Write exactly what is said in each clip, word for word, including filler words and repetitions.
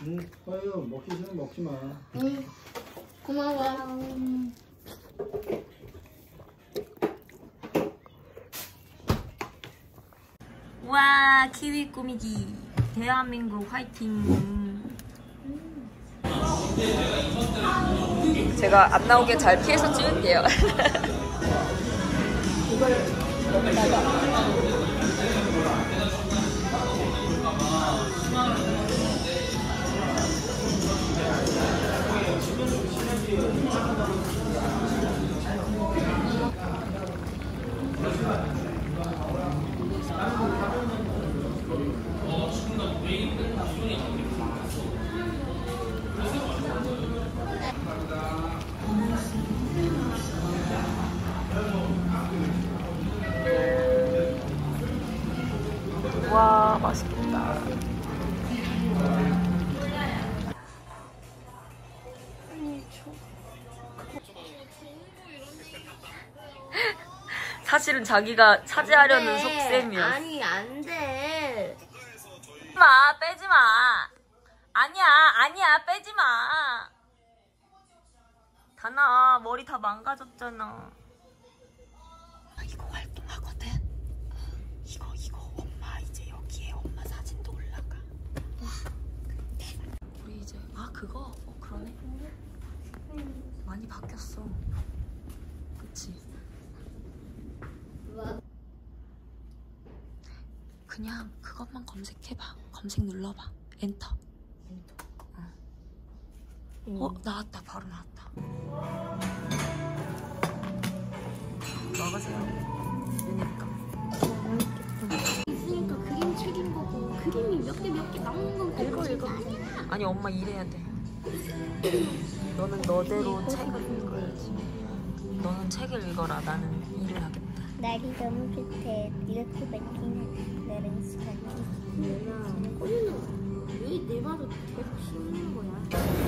응, 아유, 먹기 싫으면 먹지 마. 응, 고마워. 음. 와, 키위 꾸미기. 대한민국 화이팅. 제가 안 나오게 잘 피해서 찍을게요. 이걸 여기다가. 와, 맛있겠다. 사실은 자기가 차지하려는 안 돼. 속셈이었어. 아니, 안 돼. 마, 빼지 마. 아니야, 아니야, 빼지 마. 다나, 머리 다 망가졌잖아. 이거 활동하거든. 이거, 이거, 엄마 이제 여기에 엄마 사진도 올라가. 와, 대박. 우리 이제, 아, 그거? 어, 그러네. 많이 바뀌었어. 그치? 뭐? 그냥 그것만 검색해봐. 검색 눌러봐. 엔터. 엔터. 어. 음. 어, 나왔다. 바로 나왔다. 먹으세요. 유니까. 있으니까 그림 책인 거고 그림이 몇 개 몇 개 나오는 건 읽어, 읽어. 아니, 엄마 일해야 돼. 너는 너대로 책을 읽어야지. 너는 책을 읽어라. 나는 일을 하겠다. 날이 너무 좋대. 이렇게 밝히는 날은 시간이. 누나, 꼬리는 왜 내 말을 계속 씹는 거야?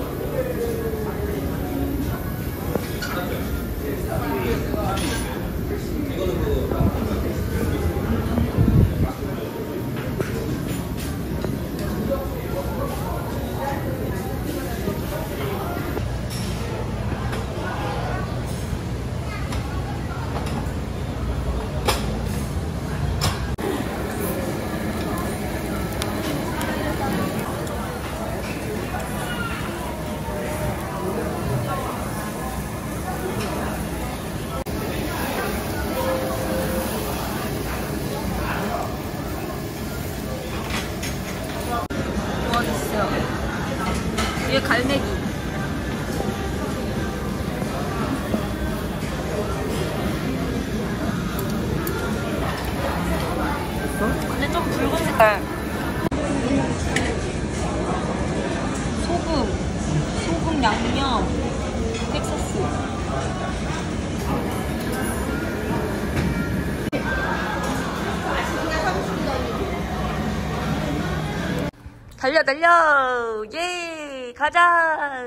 위에 갈매기. 어? 근데 좀 붉은 색깔. 소금, 소금 양념, 텍사스. 달려 달려. 예, 가자.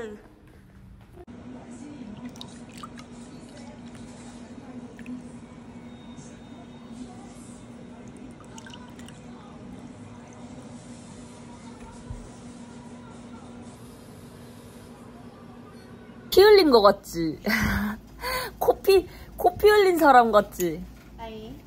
피 흘린 거 같지? 코피 코피 흘린 사람 같지? 아니.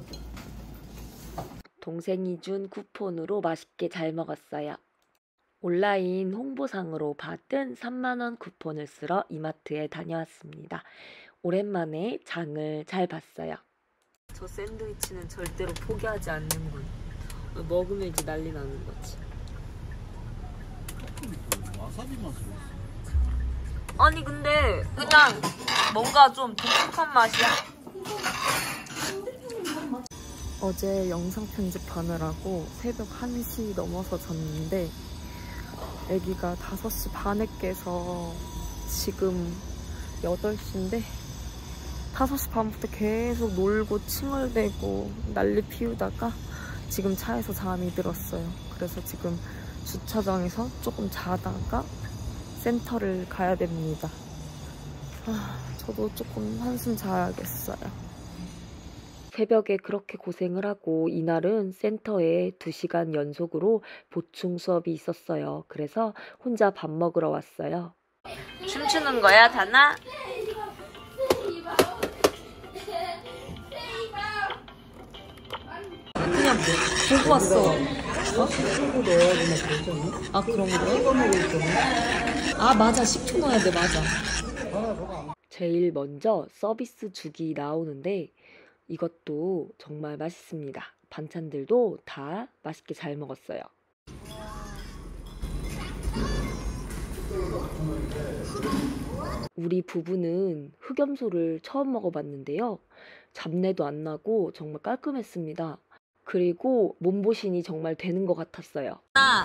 동생이 준 쿠폰으로 맛있게 잘 먹었어요. 온라인 홍보상으로 받은 삼만 원 쿠폰을 쓰러 이마트에 다녀왔습니다. 오랜만에 장을 잘 봤어요. 저 샌드위치는 절대로 포기하지 않는군. 먹으면 이제 난리 나는 거지. 와사비 맛이 아니 근데 그냥 뭔가 좀 독특한 맛이야. 어제 영상 편집하느라고 새벽 한 시 넘어서 잤는데 애기가 다섯 시 반에 깨서 지금 여덟 시인데 다섯 시 반부터 계속 놀고 칭얼대고 난리 피우다가 지금 차에서 잠이 들었어요. 그래서 지금 주차장에서 조금 자다가 센터를 가야 됩니다. 아, 저도 조금 한숨 자야겠어요. 새벽에 그렇게 고생을 하고 이날은 센터에 두 시간 연속으로 보충 수업이 있었어요. 그래서 혼자 밥 먹으러 왔어요. 춤추는 거야, 다나? 그냥 보고 왔어. 아, 그런 거야? 아, 맞아. 식초 넣어야 돼, 맞아. 제일 먼저 서비스 죽이 나오는데 이것도 정말 맛있습니다. 반찬들도 다 맛있게 잘 먹었어요. 우리 부부는 흑염소를 처음 먹어봤는데요. 잡내도 안 나고 정말 깔끔했습니다. 그리고 몸보신이 정말 되는 것 같았어요. 나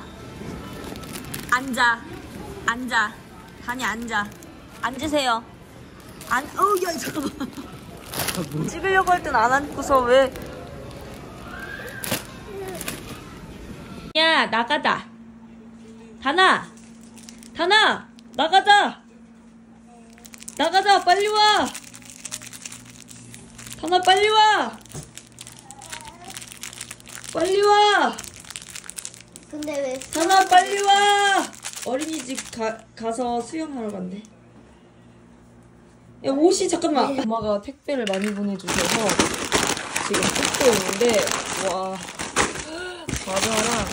앉아 앉아 다니 앉아 앉으세요. 안 어우 야 잠깐만 찍으려고 할 땐 안 앉고서 왜? 야 나가자. 다나 다나 나가자. 나가자 빨리 와. 다나 빨리 와. 빨리 와. 근데 왜? 다나 빨리 와. 어린이집 가, 가서 수영하러 간대. 야 옷이 잠깐만. 엄마가 택배를 많이 보내주셔서 지금 뜯고 있는데 와 과자랑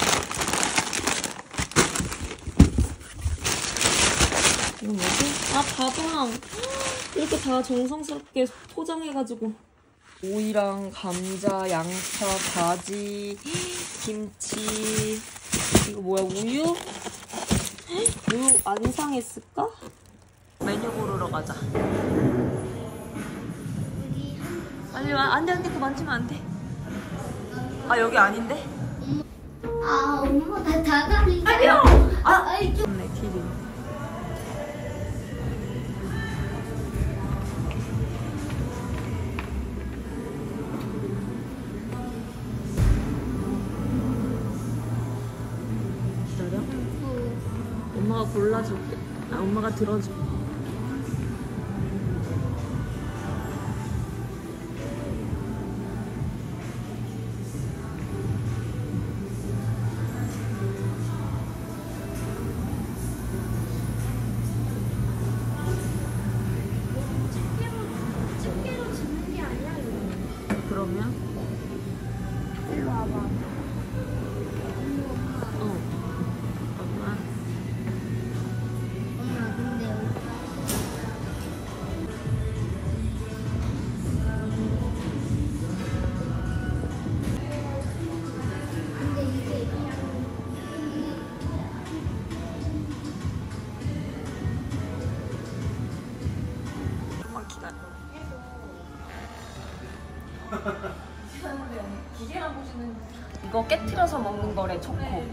이건 뭐지? 아 바바랑 이렇게 다 정성스럽게 포장해가지고 오이랑 감자, 양파, 가지, 김치 이거 뭐야 우유? 우유 안 상했을까? 메뉴 고르러 가자. 빨리 와. 안돼 안돼 그거 만지면 안돼. 아 여기 아닌데? 아 엄마 나 다가리. 아니요. 아 아이 좀. 네 키링. 기다려. 엄마가 골라줄게. 아 엄마가 들어줄게. 집게로 집는 게 아니야 이거. 그러면? 일로 와봐. 어. 엄마. 엄마 근데 근데 이게 엄마 기다려. 이거 깨트려서 먹는 거래 초코.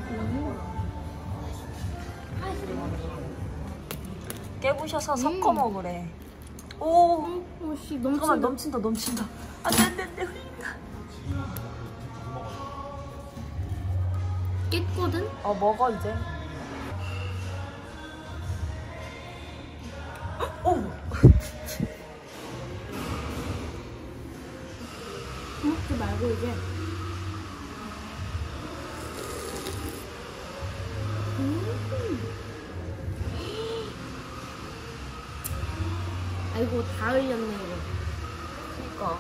깨부셔서 섞어 먹으래. 오, 오씨 잠깐만 넘친다 넘친다. 안돼 안돼 안돼 흘린다. 깼거든? 어 먹어 이제. 오. 먹지 말고 이제. 아이고 다 흘렸네 이거. 그니까.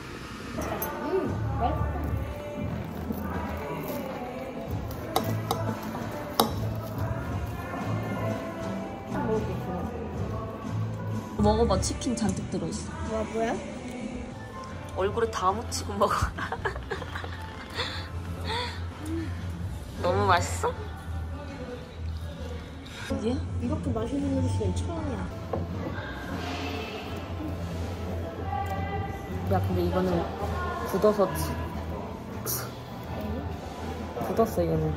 음 맛있다. 먹어봐 치킨 잔뜩 들어있어. 뭐야 뭐야? 얼굴에 다 묻히고 먹어. 너무 맛있어? 이게? 이렇게 맛있는 음식은 처음이야. 야 근데 이거는 굳어서 치... 굳었어 얘는.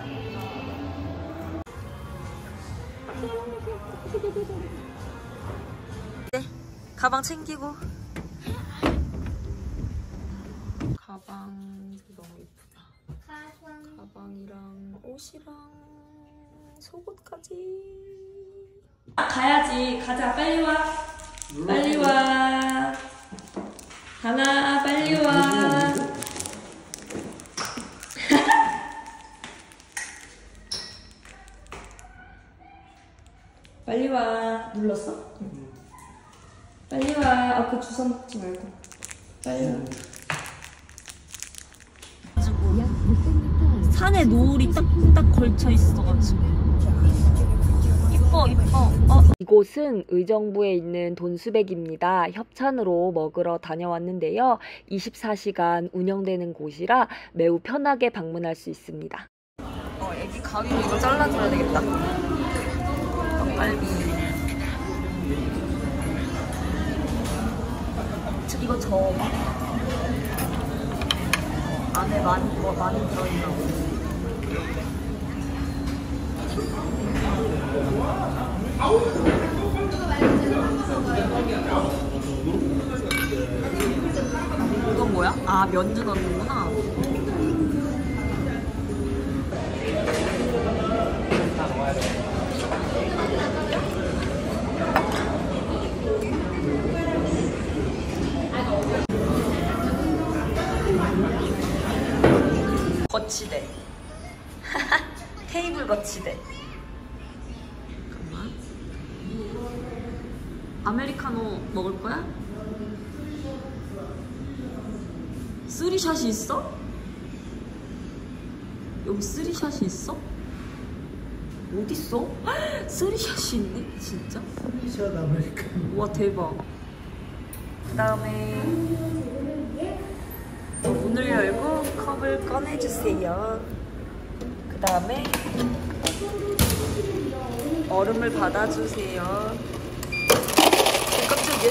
네 가방 챙기고. 가방이 너무 예쁘다. 가방이랑 옷이랑 속옷까지. 가야지. 가자. 빨리 와. 빨리 와. 다나 빨리 빨리 와. 빨리 와. 눌렀어? 응. 빨리 와. 아, 그 주워 먹지 말고. 빨리 와. 산에 노을이 딱딱 걸쳐 있어가지고. 이뻐, 이뻐. 어. 이곳은 의정부에 있는 돈수백입니다. 협찬으로 먹으러 다녀왔는데요. 이십사 시간 운영되는 곳이라 매우 편하게 방문할 수 있습니다. 어, 애기 가위로 이거 잘라줘야 되겠다. 떡갈비. 이거 저 안에 많이 뭐 많이 들어있나? 이건 뭐야? 아, 면주 넣는구나. 거치대. 테이블 거치대. 잠깐만. 아메리카노 먹을 거야? 쓰리샷이 있어? 여기 쓰리샷이 있어? 어딨어? 쓰리샷이 있네? 진짜? 쓰리샷 아메리카노. 와, 대박. 그 다음에 문을 열고 컵을 꺼내주세요. 그 다음에 얼음을 받아주세요. 어, 깜짝이야.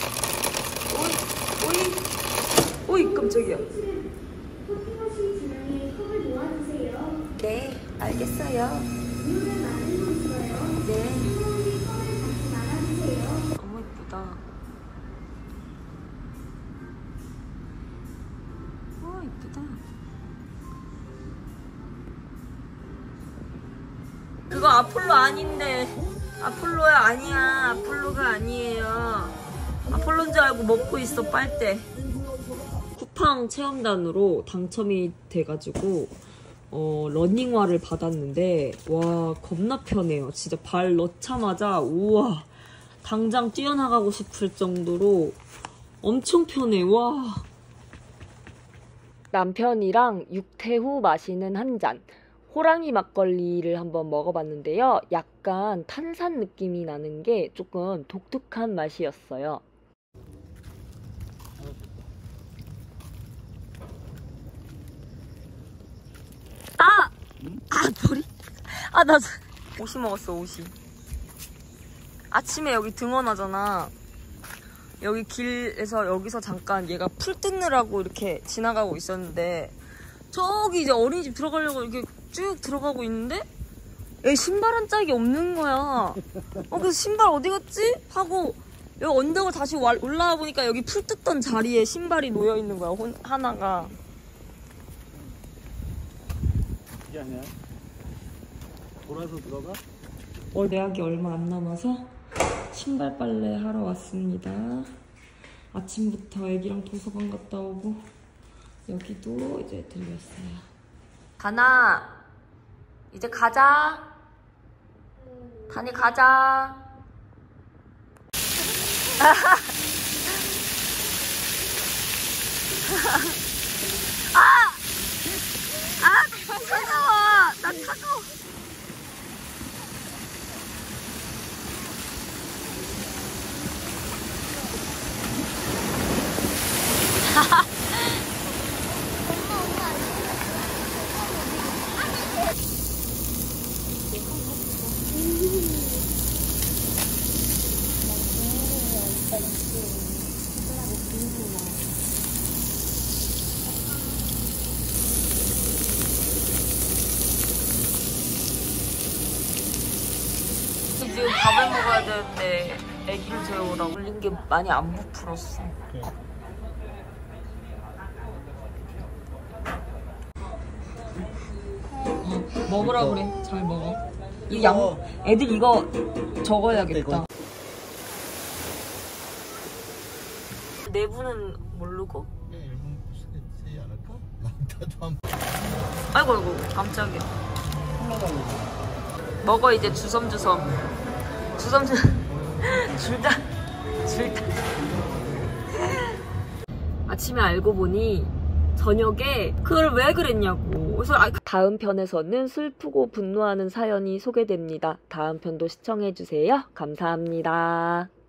오이, 오이, 오이, 깜짝이야. 네, 알겠어요. 네. 너무 예쁘다. 와, 예쁘다. 그거 아폴로 아닌데. 아폴로야 아니야. 아폴로가 아니에요. 아폴로인 줄 알고 먹고 있어, 빨대. 쿠팡 체험단으로 당첨이 돼가지고 어, 러닝화를 받았는데 와, 겁나 편해요. 진짜 발 넣자마자 우와, 당장 뛰어나가고 싶을 정도로 엄청 편해. 와. 남편이랑 육퇴 후 마시는 한 잔. 호랑이 막걸리를 한번 먹어봤는데요. 약간 탄산 느낌이 나는 게 조금 독특한 맛이었어요. 아! 아, 머리? 아, 나 옷이 먹었어, 옷이. 아침에 여기 등원하잖아. 여기 길에서 여기서 잠깐 얘가 풀 뜯느라고 이렇게 지나가고 있었는데 저기 이제 어린이집 들어가려고 이렇게 쭉 들어가고 있는데 얘 신발 한 짝이 없는 거야. 어, 그래서 신발 어디 갔지? 하고 여기 언덕을 다시 올라와 보니까 여기 풀 뜯던 자리에 신발이 놓여 있는 거야, 혼, 하나가. 이게 아니야. 돌아서 들어가? 어, 예약이 얼마 안 남아서 신발 빨래 하러 왔습니다. 아침부터 애기랑 도서관 갔다 오고 여기도 이제 들렸어요. 다나, 이제 가자. 다니 가자. 아! 아, 차가워. 나 차가워. 지금 밥을 먹어야 되는데 애기를 재우라고 올린 게 많이 안 부풀었어. 그래. 어, 먹으라 그래. 잘 먹어. 이 양, 애들 이거 적어야겠다. 내부는 모르고? 네, 아이고 아이고 깜짝이야. 먹어 이제 주섬주섬. 주섬주섬. 줄다 줄다. 아침에 알고 보니 저녁에 그걸 왜 그랬냐고. 그래서 아, 다음 편에서는 슬프고 분노하는 사연이 소개됩니다. 다음 편도 시청해주세요. 감사합니다.